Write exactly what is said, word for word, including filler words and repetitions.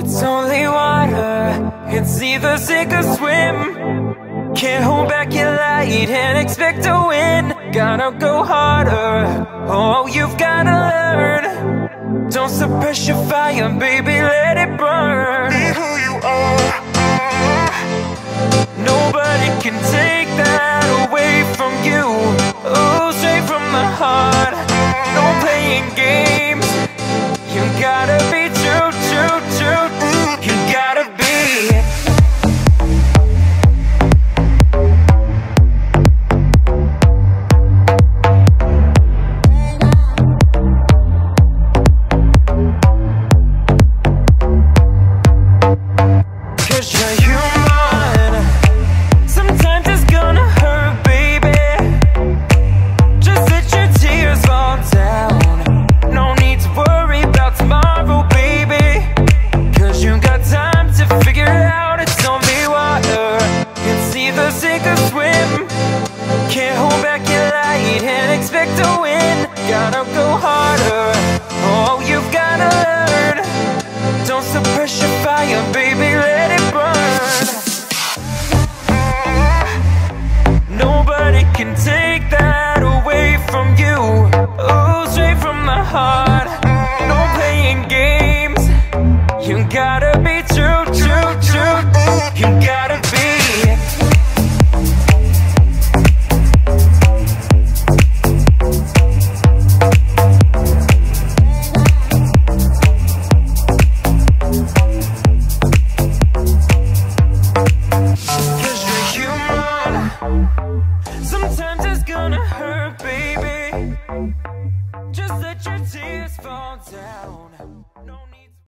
It's only water, it's either sink or swim. Can't hold back your light and expect to win. Gotta go harder, oh you've gotta learn. Don't suppress your fire, baby, let it burn. Be who you are. Nobody can take that away from you. Oh, straight from the heart. No playing games. You gotta be true, true, true. You gotta be. Sometimes it's gonna hurt, baby. Just let your tears fall down. No